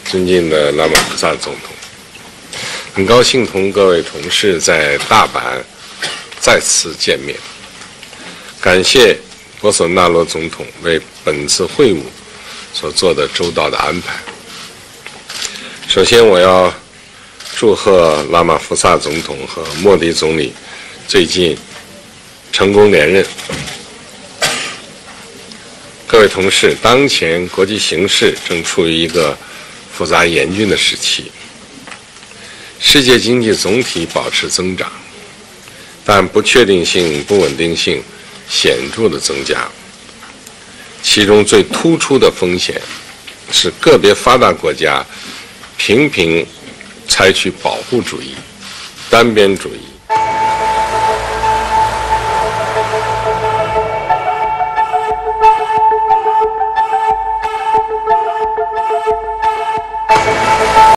尊敬的拉马福萨总统，很高兴同各位同事在大阪再次见面。感谢博索纳罗总统为本次会晤所做的周到的安排。首先，我要祝贺拉马福萨总统和莫迪总理最近成功连任。各位同事，当前国际形势正处于一个复杂严峻的时期，世界经济总体保持增长，但不确定性、不稳定性显著的增加。其中最突出的风险是个别发达国家频频采取保护主义、单边主义